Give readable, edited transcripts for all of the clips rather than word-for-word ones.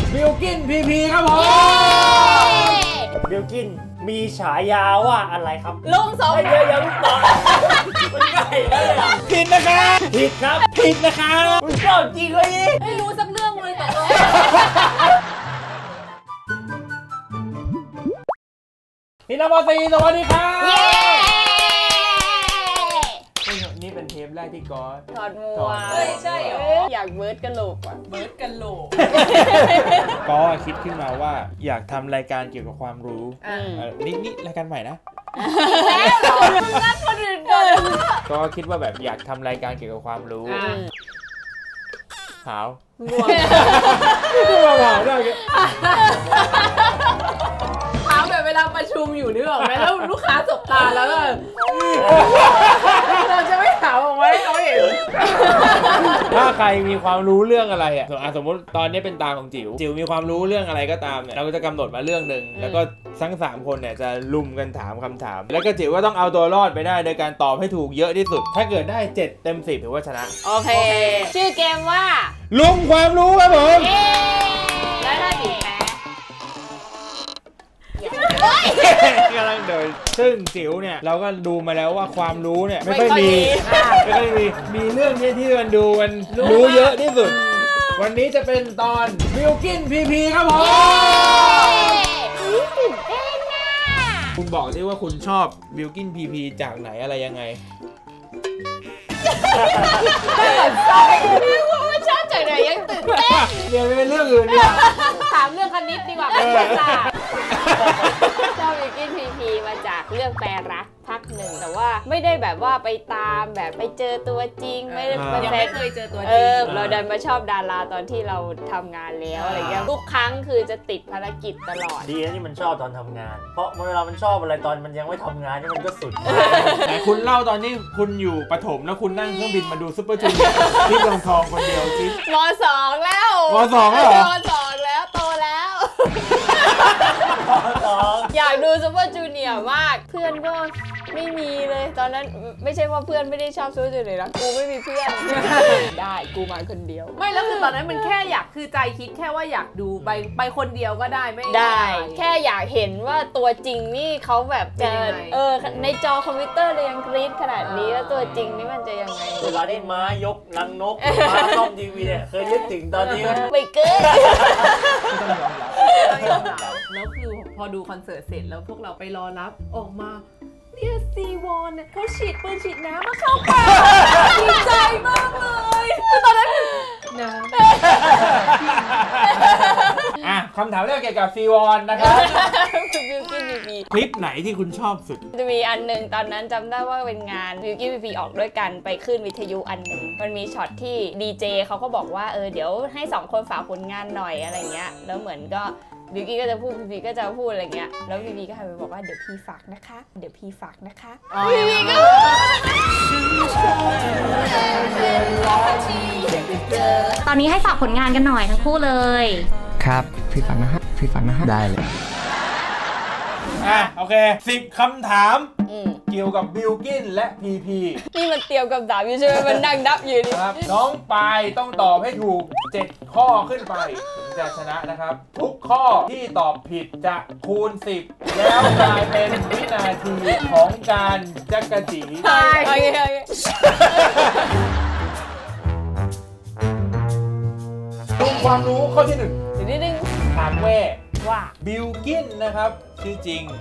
บิลกินพีพีครับผมบิลกินมีฉายาว่าอะไรครับลุงสองเดี๋ยวยังตอบมันง่ายเลยอ่ะผิดนะครับผิดครับผิดนะครับคุณชอบจริงเลยไม่รู้สักเรื่องเลยแต่พี่นภาษีสวัสดีครับเย้นี่เป็นเทปแรกที่ก๊อตถอดหมวกใช่เหรออยากเบิร์ดกันโหลกว่ะเบิร์ดกันโหลกก๊อตคิดขึ้นมาว่าอยากทำรายการเกี่ยวกับความรู้นี่รายการใหม่นะแล้วนัดคนอื่นก่อนก็คิดว่าแบบอยากทำรายการเกี่ยวกับความรู้ขาวง่วงขาวได้ถามแบบเวลาประชุมอยู่นึกออกไหมแล้วลูกค้าสบตาแล้วก็เราจะไม่ถามออกมาให้เขาเห็นถ้าใครมีความรู้เรื่องอะไรอ่ะสมมติตอนนี้เป็นตาของจิ๋วมีความรู้เรื่องอะไรก็ตามเนี่ยเราก็จะกำหนดมาเรื่องหนึ่งแล้วก็ทั้ง3คนเนี่ยจะลุมกันถามคำถามแล้วก็จิ๋วก็ต้องเอาตัวรอดไปได้โดยการตอบให้ถูกเยอะที่สุดถ้าเกิดได้7 เต็ม 10ถือว่าชนะโอเคชื่อเกมว่าลุมความรู้ครับผมแล้วถ้าจิ๋วแพ้กำลังเดินซึ่งจิ๋วเนี่ยเราก็ดูมาแล้วว่าความรู้เนี่ยไม่ค่อยมีเรื่องนี้ที่มันดูมันรู้เยอะที่สุดวันนี้จะเป็นตอนบิลกินพีพีครับผมคุณบอกดิว่าคุณชอบบิลกินพีพีจากไหนอะไรยังไงไม่ชอบจากไหนยังตื่นเต้นเรียนเป็นเรื่องอื่นดีกว่าถามเรื่องคณิตดีกว่าไม่ใช่ศาสตร์ชอบบิลกินพีพีมาจากเรื่องแปรรักภาคหนึ่งแต่ว่าไม่ได้แบบว่าไปตามแบบไปเจอตัวจริงไม่ได้เคยเจอตัวจริงเราเดินมาชอบดาราตอนที่เราทำงานแล้วอะไรเงี้ยทุกครั้งคือจะติดภารกิจตลอดดีนะที่มันชอบตอนทำงานเพราะเวลามันชอบอะไรตอนมันยังไม่ทำงานนี่มันก็สุดแต่คุณเล่าตอนนี้คุณอยู่ประถมแล้วคุณนั่งเครื่องบินมาดูซุปเปอร์จูเนียร์ที่เมืองทองคนเดียวจริงม.2 แล้วม.2 แล้วเหรอม.2 แล้วโตแล้วอยากดูซุปเปอร์จูเนียร์มากเพื่อนก็ไม่มีเลยตอนนั้นไม่ใช่ว่าเพื่อนไม่ได้ชอบซูจูเลยนะกูไม่มีเพื่อนได้กูมาคนเดียวไม่แล้วคือตอนนั้นมันแค่อยากคือใจคิดแค่ว่าอยากดูไปคนเดียวก็ได้ไม่ได้แค่อยากเห็นว่าตัวจริงนี่เขาแบบจะในจอคอมพิวเตอร์เลยยังกรี๊ดขนาดนี้แล้วตัวจริงนี่มันจะยังไงเวลาที่ม้ายกลังนกม้าซ่อมทีวีเนี่ยเคยนึกถึงตอนนี้ไม่เกินแล้วคือพอดูคอนเสิร์ตเสร็จแล้วพวกเราไปรอรับออกมาเนี่ยซีวอนเนี่ยเขาฉีดปืนฉีดน้ำมาเข้าปากดีใจมากเลยตอนนั้นน้ำคำถามแรกเกี่ยวกับซีวอนนะครับบิลกินพีพีคลิปไหนที่คุณชอบสุดจะมีอันหนึ่งตอนนั้นจำได้ว่าเป็นงานบิลกินพีพีออกด้วยกันไปขึ้นวิทยุอันหนึ่งมันมีช็อตที่ดีเจเขาก็บอกว่าเดี๋ยวให้2 คนฝากผลงานหน่อยอะไรเงี้ยแล้วเหมือนก็บิลกี้ก็จะพูดพีพีก็จะพูดอะไรเงี้ยแล้วพีพีก็หันไปบอกว่าเดี๋ยวพี่ฝากนะคะเดี๋ยวพี่ฝากนะคะพีพีก็ตอนนี้ให้ฝากผลงานกันหน่อยทั้งคู่เลยครับพี่ฝากนะฮะพี่ฝากนะฮะได้เลยโอเค10 คำถามเกี่ยวกับบิลกินและพีพีนี่มันเตรียมคำถามอยู่ใช่ไหมมันนั่งนับอยู่นี่ครับน้องปายต้องตอบให้ถูก7 ข้อขึ้นไปถึงจะชนะนะครับทุกข้อที่ตอบผิดจะคูณ10แล้วกลายเป็นวินาทีของการจักรจีโอเคความรู้ข้อที่1 นิดนึงถามว่าบิลกินนะครับชื่อจริง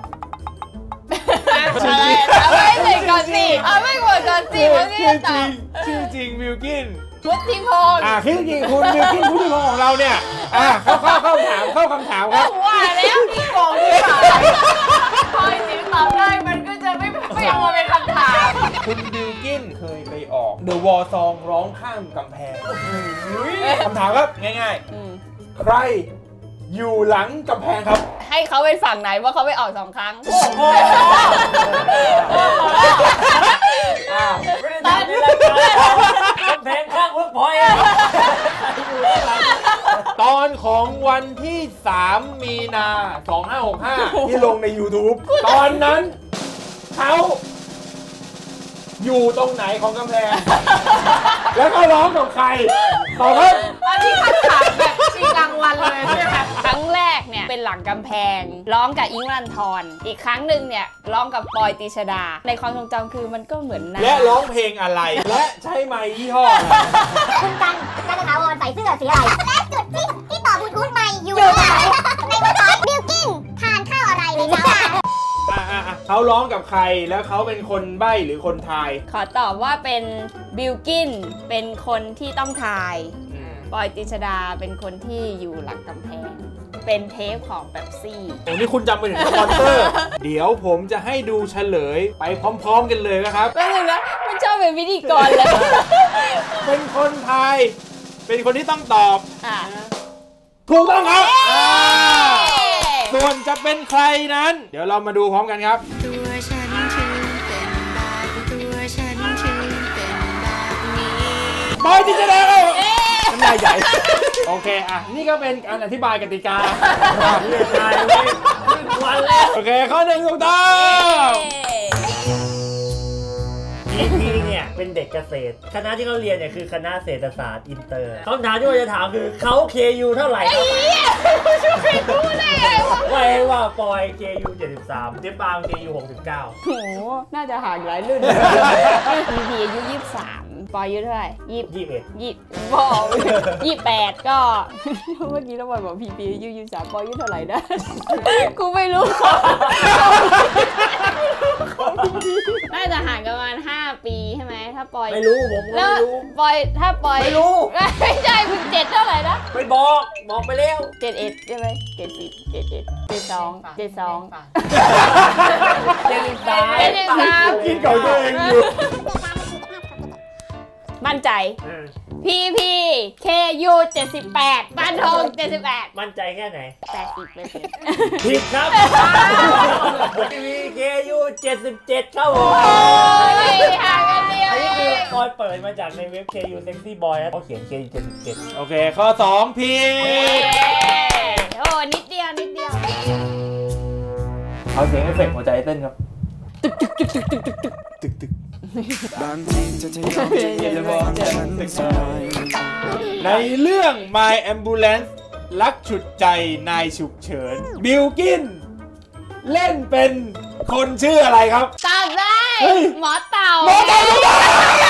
ไม่ใส่ก่อนสิไม่กดก่อนสิเขาเนี่ยตอบชื่อจริงบิลกินพุทธิพงศ์ชื่อจริงคุณบิลกินพุทธิพงศ์ของเราเนี่ยเข้าคำถามครับว่าแล้วพี่โกงพี่สายพอจริงตอบได้มันก็จะไม่เอามาเป็นคำถามคุณบิลกินเคยไปออก The War Song ร้องข้ามกำแพงคำถามครับง่ายๆใครอยู่หลังกำแพงครับให้เขาไปฝั่งไหนว่าเขาไปออก2 ครั้งไม่ได้ทำนี่เลยกำแพงข้างเวิร์กพอยต์ตอนของวันที่3 มีนา 2565ที่ลงใน YouTube ตอนนั้นเขาอยู่ตรงไหนของกำแพงแล้วเขาร้องกับใครตอบครับอันนี้คำถามแบบชิงรางวัลเลยเป็นหลังกำแพงร้องกับอิงค์วรันธรอีกครั้งหนึ่งเนี่ยร้องกับปอยตรีชฎาในความทรงจำคือมันก็เหมือนนะและร้องเพลงอะไรและใช้ไมค์ยี่ห้ออะไรคุณกันถาวรใส่เสื้อสีอะไรและจุดที่ต่อบลูทูธไมค์อยู่ในมือถือบิลกิ้นทานข้าวอะไรในเช้าเขาร้องกับใครแล้วเขาเป็นคนใบ้หรือคนทายขอตอบว่าเป็นบิลกินเป็นคนที่ต้องทายปอยตรีชฎาเป็นคนที่อยู่หลังกำแพงเป็นเทปของเป๊ปซี่โอ้นี่คุณจำไปถึงสปอนเซอร์ เดี๋ยวผมจะให้ดูเฉลยไปพร้อมๆกันเลยนะครับแป๊บนึงนะมันชอบเป็นพิธีกรเลยเป็นคนทายเป็นคนที่ต้องตอบอ่ะถูกต้องครับส่วนจะเป็นใครนั้น เดี๋ยวเรามาดูพร้อมกันครับตัวฉันถึงเป็นแบบตัวฉันถึงเป็นแบบนี้ปอยตรีชฎาน้ำลายใหญ่ โอเคอ่ะนี่ก็เป็นการอธิบายกติกาเรียกนายเลยวันแล้วโอเคข้อหนึ่งถูกต้องพีเนี่ยเป็นเด็กเกษตรคณะที่เขาเรียนเนี่ยคือคณะเศรษฐศาสตร์อินเตอร์คำถามที่เราจะถามคือเขาKUเท่าไหร่ไม่ว่าปอยKU 73เจ๊ปางKU 69 โหน่าจะห่างหลายรุ่นพีพีอายุ23ปอยอายุเท่าไหร่ 21 บอก28ก็เมื่อกี้เราบอกพีพีอายุ23ปอยอายุเท่าไหร่นะกูไม่รู้น่าจะห่างกันประมาณ5 ปีใช่ไหมถ้าปอยไม่รู้ผมก็แล้วไม่รู้ปอยถ้าปอยไม่รู้ไม่ใช่คุณ7เท่าไหร่นะไม่บอกไปแล้ว 71ใช่ไหม70 71 72 72 73 กินเก่าตัวเองอยู่มั่นใจ PP KU 78บ้านทอง78 มั่นใจแค่ไหน 80% ผิดครับมีKU 77ครับผมห่างกันเดียวอันนี้คือตอนเปิดมาจากในเว็บ KU Sexy Boy นะเขาเขียน KU 77 โอเคข้อ2ผิดโอ้นิดเดียวนิดเดียวเอาเสียงเอฟเฟกต์หัวใจเต้นครับในเรื่อง My Ambulance รักฉุดใจนายฉุกเฉินบิลกินเล่นเป็นคนชื่ออะไรครับตอบได้เฮ้ยหมอเต่าหมอเต่าถูกต้อง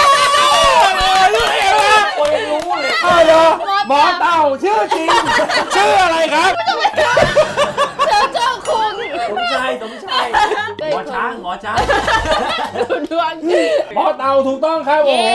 คนรู้เลยหมอเต่าชื่อจริง ชื่ออะไรครับเจ้าคุงสมชายหมอช้างดูดวงหมอเต่าถูกต้องครับโอ้เย้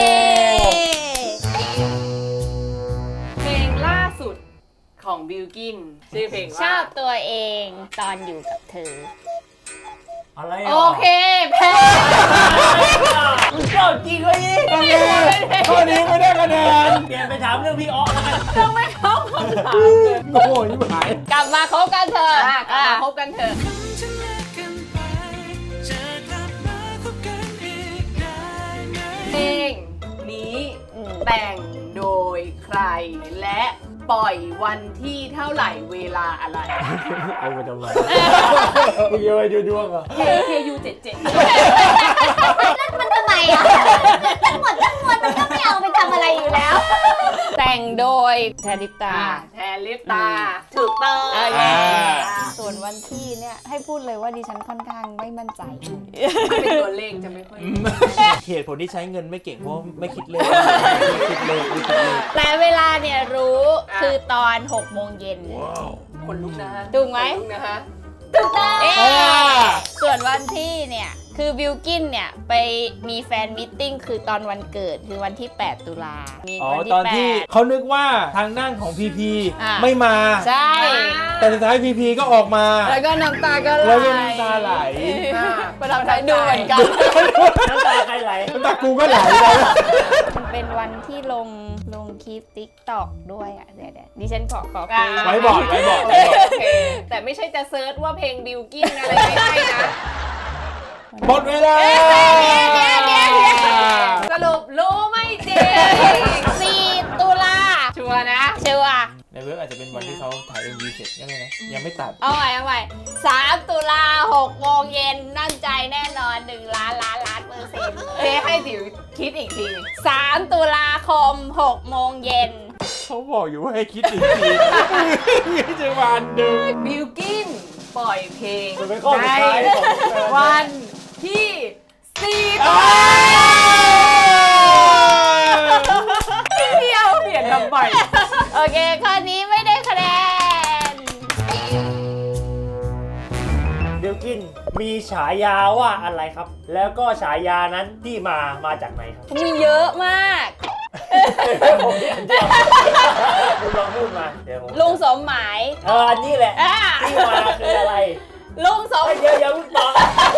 เพลงล่าสุดของบิลกินชื่อเพลงชว่าอบตัวเองตอนอยู่กับเธออะไรโอเคแพ้มึงชอบจริงเลยโอเคข้อนี้ไม่ได้คะแนนเปลี่ยนไปถามเรื่องพี่อ๊อแล้วกันทำไมเขาคำถามเลยโอ้โหนี่หายกลับมาคบกันเถอะกลับมาพบกันเถอะฉันเลิกกันไปจะกลับมาคบกันอีกได้ไหมเพลงนี้แต่งโดยใครและปล่อยวันที่เท่าไหร่เวลาอะไรเอาไปทำไมมึงจะไปดูดวงเหรอ KU 77 มันทำไมอ่ะทั้งหมดทั้งมวลมันก็ไม่เอาไปทำอะไรอยู่แล้วแต่งโดยแทนิตาแทนลิปตา ถูกต้องโอเคอ่าส่วนวันที่เนี่ยให้พูดเลยว่าดิฉันค่อนข้างไม่มั่นใจเป็นตัวเลขจะไม่ค่อยเหตุผลที่ใช้เงินไม่เก่งเพราะไม่คิดเลขแต่เวลาเนี่ยรู้คือตอน6 โมงเย็นคนลุกนะฮะถูกไหมคนลุกนะฮะถูกต้องส่วนวันที่เนี่ยคือบิลกินเนี่ยไปมีแฟนมิทติ้งคือตอนวันเกิดคือวันที่ 8 ตุลามีอ๋อวันตอนที่ 8 เขานึกว่าทางด้านของพีพีอ่ะไม่มาใช่แต่สุดท้ายพีพีก็ออกมาแล้วก็น้ำตาก็ไหลแล้วก็น้ำตาไหลประทับใจดูเหมือนกันน้ำตาใครไหลน้ำตากูก็ไหลเลยมันเป็นวันที่ลงคลิปติ๊กต็อกด้วยอ่ะเดี๋ยวดิฉันขอไว้บอกโอเคแต่ไม่ใช่จะเซิร์ชว่าเพลงบิลกินอะไรไม่ได้นะหมดเวลาสรุปรู้ไม่จริง 4 ตุลาชัวร์นะชัวร์ในเว็บอาจจะเป็นวันที่เขาถ่าย MV เสร็จยังไงนะยังไม่ตัดเอาใหม่3 ตุลา6 โมงเย็นนั่นใจแน่นอน1 ล้าน%. เทให้ติ๋วคิดอีกที 3 ตุลาคม6 โมงเย็นเขาบอกอยู่ว่าให้คิดอีกที จะวันหนึ่งบิลกินปล่อยเพลงมันเป็นข้อสุดท้ายของวันที่4เดียวเปลี่ยนทำไมโอเคข้อนี้ไม่ได้คะแนนบิลกินมีฉายาว่าอะไรครับ แล้วก็ฉายานั้นที่มาจากไหนครับมีเยอะมากผมเรียนเดียวคุณลองพูดมาเดี๋ยวผมลุงสมหมายอันนี้แหละอ่ะที่มาคืออะไรลุงสมเดี๋ยวพูดต่อ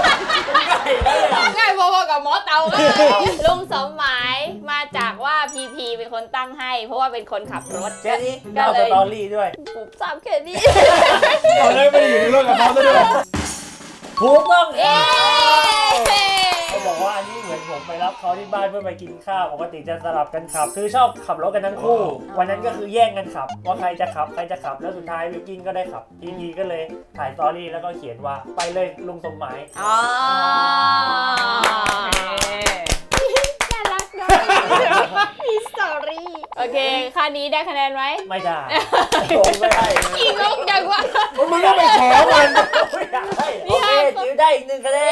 ง่ายแล้วเลยง่ายพอๆกับหมอเตาก็ได้ลุงสมหมายมาจากว่าพีพีเป็นคนตั้งให้ เพราะว่าเป็นคนขับรถแค่นี้เล่าสตอรี่ด้วยผมทราบแค่นี้ตอนแรกไม่ได้อยู่ในโลกกับเขาซะด้วยถูกต้องเอ๊ะเขาบอกว่าอันนี้เหมือนผมไปรับเขาที่บ้านเพื่อไปกินข้าวปกติจะสลับกันขับ คือชอบขับรถกันทั้งคู่ วันนั้นก็คือแย่งกันขับ ว่าใครจะขับแล้วสุดท้ายวิกกินก็ได้ขับพีพีก็เลยถ่ายสตอรี่แล้วก็เขียนว่าไปเลยลุงสมหมายอ๋อน่ารักเนอะมีสตอรี่โอเคข้อนี้ได้คะแนนไหมไม่ได้ผมไม่ได้อีกลงจังวะมึงต้องไปขอมันไม่ได้โอเคจิ๋วได้อีก1 คะแนเอ๊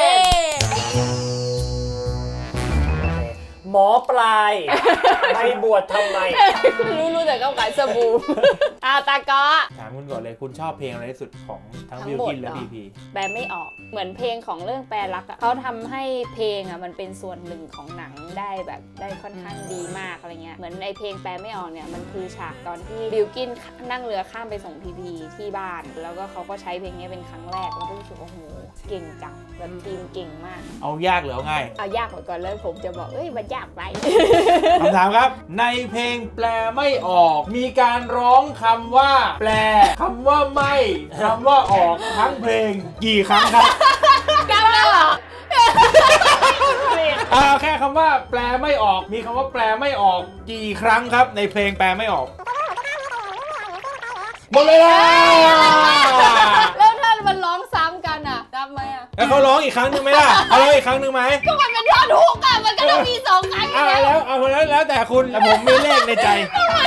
นหมอปลายไปบวชทำไมรู้แต่เขาขายสบู่ตากอถามคุณก่อนเลยคุณชอบเพลงอะไรที่สุดของทั้งทั้งบิลหมดกินและเหรอพีพีแปลไม่ออกเหมือนเพลงของเรื่องแปลรักอะเขาทำให้เพลงอะมันเป็นส่วนหนึ่งของหนังได้แบบได้ค่อนข้างดีมากอะไรเงี้ยเหมือนในเพลงแปลไม่ออกเนี่ยมันคือฉากตอนที่บิลกินนั่งเรือข้ามไปส่งพีพีที่บ้าน แล้วก็เขาก็ใช้เพลงนี้เป็นครั้งแรกแล้วก็รู้สึกว่าโอ้โหเก่งจังแบบทีมเก่งมากเอายากหรือเอาง่ายเอายากกว่าก่อนแล้วผมจะบอกมันยากไปคำถามครับ ในเพลงแปลไม่ออก มีการร้องคำว่า แปลคำว่าไม่คำว่าออกทั้งเพลงกี่ครั้งครับกำแล้วเหรอแค่คำว่าแปลไม่ออกมีคำว่าแปลไม่ออกกี่ครั้งครับ ในเพลงแปลไม่ออกหมดเลยนะแล้วถ้ามันร้องซ้ำกันอะนับไหมอะแล้วเขาร้องอีกครั้งหนึ่งไหมล่ะเขาร้องอีกครั้งหนึ่งไหมก็มันเป็นท่อนฮุกอะมันก็ต้องมี2 ครั้งอยู่แล้วแล้วแต่คุณผมมีเลขในใจ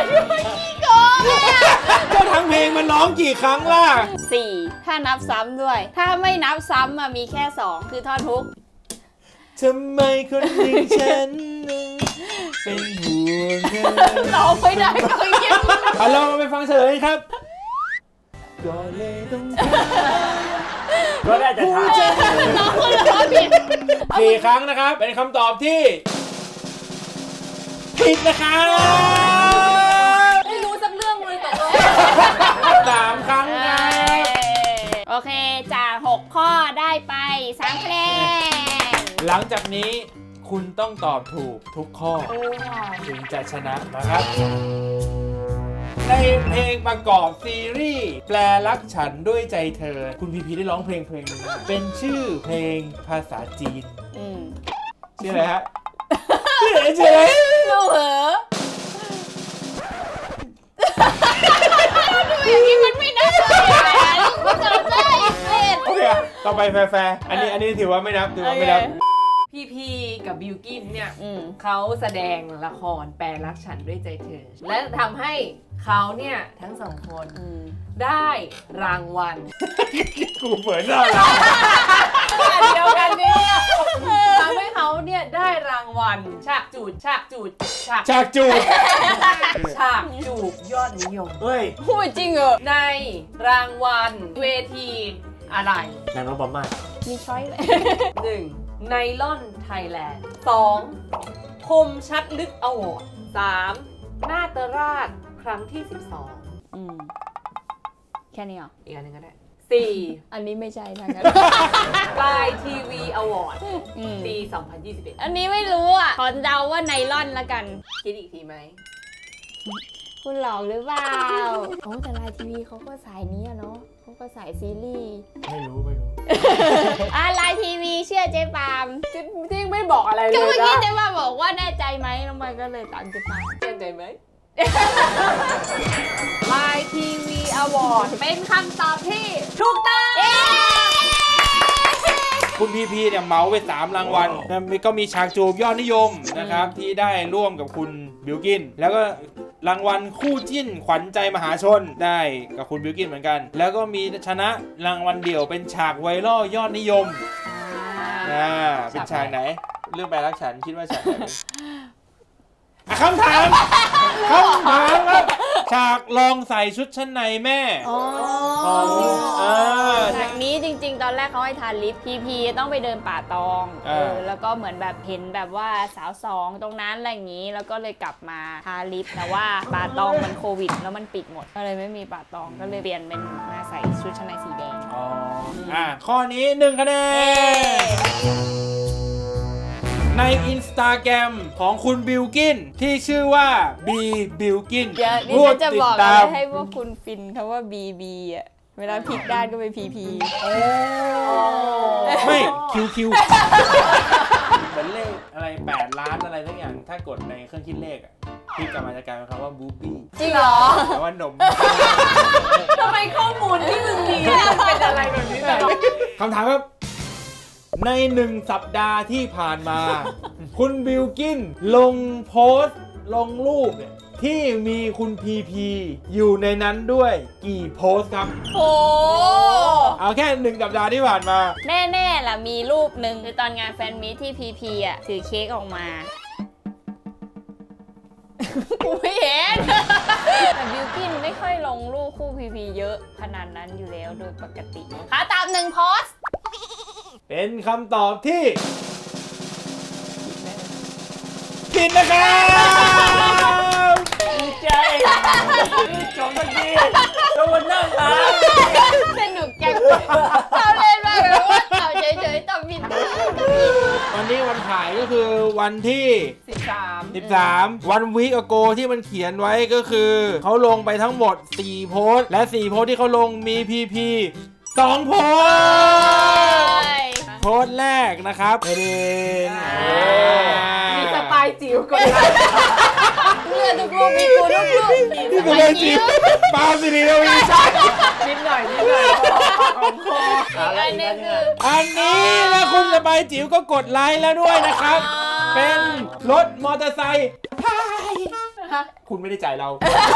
ก็ทั้งเพลงมันร้องกี่ครั้งล่ะ 4 ถ้านับซ้ำด้วย ถ้าไม่นับซ้ำมีแค่ 2 คือท่อนฮุกทำไมคนอย่างฉันเป็นห่วงเธอร้องไม่ได้ก็เยี่ยมเราไปฟังเฉลยครับก็เลยต้องก็ได้จะถามน้องคนร้องผิด 4 ครั้งนะครับ เป็นคำตอบที่ผิดนะครับไม่รู้สักเรื่องเลยตกลง 3 ครั้งครับโอเคจาก6 ข้อได้ไป3 คะแนนหลังจากนี้คุณต้องตอบถูกทุกข้อถึงจะชนะนะครับ ในเพลงประกอบซีรีส์แปลรักฉันด้วยใจเธอ คุณพีพีได้ร้องเพลงหนึงเป็นชื่อเพลงภาษาจีนชื่ออะไรฮะชื่ออะไรดูเหรอดูอย่างนี้มันไม่น่าเลยนะลูกมันจะได้เป็นโอเคต่อไปแฟร์ๆอันนี้ถือว่าไม่นับพีพีกับบิลกินเนี่ยเขาแสดงละครแปลรักฉันด้วยใจเธอและทำให้เขาเนี่ยทั้ง2 คนได้รางวัลกูเปิดหน้าละเดียวกันเนี่ยทำให้เขาเนี่ยได้รางวัลฉากจูบยอดนิยมเฮ้ยพูดจริงเหรอในรางวัลเวทีอะไรนางนพมาศมีช้อยเลย 1. ไนลอนไทยแลนด์ 2. คมชัดลึกอวอร์ด 3. นาตราชครั้งที่แค่นี้เหรอ 12 อีกอันหนึงก็ได้ 4. อันนี้ไม่ใช่ทางนั้นปลายทีวีอวอร์ดปีอันนี้ไม่รู้อ่ะขอเดาว่าไนลอนละกัน 2021 คิดอีกทีไหมคุณหลอกหรือเปล่าโอ้แต่ไลน์ทีวีเขาก็สายนี้อะเนาะเขาก็สายซีรีส์ไม่รู้ไลน์ทีวีเชื่อเจ๊ปาล์มที่ไม่บอกอะไรเลยก็นะเมื่อกี้เจ๊ปาล์มบอกว่าแน่ใจไหมแล้วมันก็เลยตามเจ๊ปาล์มแน่ใจไหม ปลายทีวีอวอร์ดเป็นคำตอบที่ถูกต้องคุณพีพีเนี่ยเมาไป3 รางวัลนะก็มีฉากจูบยอดนิยมนะครับที่ได้ร่วมกับคุณบิลกินแล้วก็รางวัลคู่จิ้นขวัญใจมหาชนได้กับคุณบิลกินเหมือนกันแล้วก็มีชนะรางวัลเดี่ยวเป็นฉากไวรัลยอดนิยมเป็นฉากไหนเรื่องแปลรักฉันคิดว่าฉากไหนคำถามครับฉากลองใส่ชุดชั้นในแม่ฉากนี้จริงๆตอนแรกเขาให้ทาลิปพีต้องไปเดินป่าตองแล้วก็เหมือนแบบเห็นแบบว่าสาวสองตรงนั้นอะไรอย่างนี้แล้วก็เลยกลับมาทาลิปแต่ว่าป่าตองมันโควิดแล้วมันปิดหมดก็เลยไม่มีป่าตองก็เลยเปลี่ยนเป็นมาใส่ชุดชั้นในสีแดงข้อนี้1 คะแนนใน Instagram ของคุณบิลกินที่ชื่อว่าบีบิลกินนี่จะบอกให้พวกคุณฟินคำว่าบีอ่ะเวลาพลิกด้านก็เป็นพีไม่คิวเป็นเลขอะไร8 ล้านอะไรทั้งอย่างถ้ากดในเครื่องคิดเลขพลิกกลับมาจะกลายเป็นคำว่าบูบี้จริงเหรอแต่ว่านมทำไมข้อมูลที่มึงมีเป็นอะไรแบบนี้คำถามครับใน1 สัปดาห์ที่ผ่านมา คุณบิลกินลงโพสต์ลงรูปที่มีคุณพีอยู่ในนั้นด้วยกี่โพสต์ครับเอาแค่1 สัปดาห์ที่ผ่านมาแน่ๆล่ะมีรูปหนึ่งคือตอนงานแฟนมีตที่พีถือเค้กออกมาไม่เห็นแต่บิลกินไม่ค่อยลงรูปคู่พีเยอะขนาดนั้นอยู่แล้วโดยปกติตาม1 โพสต์เป็นคำตอบที่ผิดนะครับดีใจจบเมื่อกี้ตัวนั่งสนุกจังเราเล่นมากเลยว่าตอบเฉยๆตอบผิดวันนี้วันถ่ายก็คือวันที่13วันวีคอโกที่มันเขียนไว้ก็คือเขาลงไปทั้งหมด4 โพสต์และ4 โพสต์ที่เขาลงมีพี2 โพสต์แรกนะครับมีสปายจิ๋วกดไลค์เลือดทุกลูกมีกูทุกลูกมีสปายจิ๋วปาสิริวีใช่นิดหน่อยของคออันนี้แล้วคุณสปายจิ๋วก็กดไลค์แล้วด้วยนะครับเป็นรถมอเตอร์ไซค์คุณไม่ได้จ่ายเรา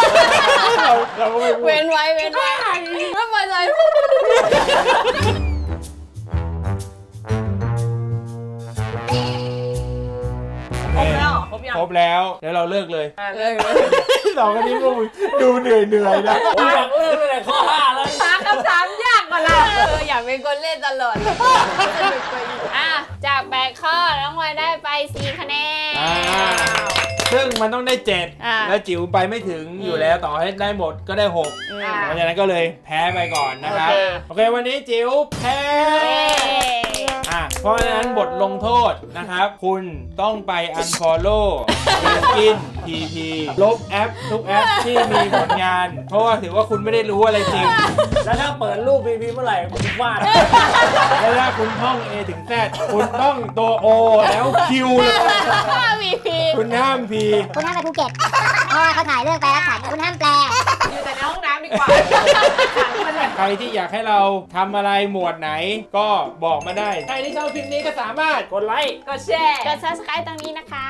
เว้นไว้ไม่พอใจครบแล้วเดี๋ยวเราเลิกเลยสองคนนี้พวกดูเหนื่อยนะอยากเลิกเลยข้อ5แล้วคำถามยากกว่าเราอยากเป็นคนเล่นตลอดจาก8 ข้อน้องวายได้ไป4 คะแนนซึ่งมันต้องได้7แล้วจิ๋วไปไม่ถึงอยู่แล้วต่อให้ได้หมดก็ได้6เพราะฉะนั้นก็เลยแพ้ไปก่อนนะครับโอเควันนี้จิ๋วแพ้เพราะฉะนั้นบทลงโทษนะครับคุณต้องไป unfollow บิลกินลบแอปทุกแอปที่มีผลงานเพราะว่าถือว่าคุณไม่ได้รู้อะไรจริงแล้วถ้าเปิดรูปพีเมื่อไหร่คุณวาดแล้วถ้าคุณท่อง A ถึง Z คุณต้องตัว O แล้ว Q เลยคุณห้าม P คุณห้ามไปภูเก็ตเพราะว่าเขาถ่ายเรื่องแปลรักฉันคุณห้ามแปลอยู่แต่ในห้องน้ำดีกว่าใครที่อยากให้เราทำอะไรหมวดไหนก็บอกมาได้ใครที่ชอบคลิปนี้ก็สามารถกดไลค์กดแชร์กด Subscribe ตรงนี้นะคะ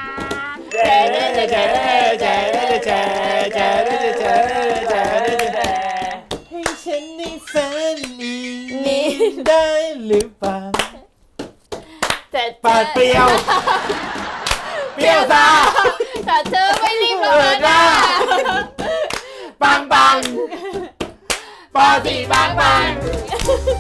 ให้ฉันได้ฝันนี้ได้หรือเปล่าปาดเปรี้ยวซ่าถ้าเธอไม่รีบมาหน้าปังปอสีปัง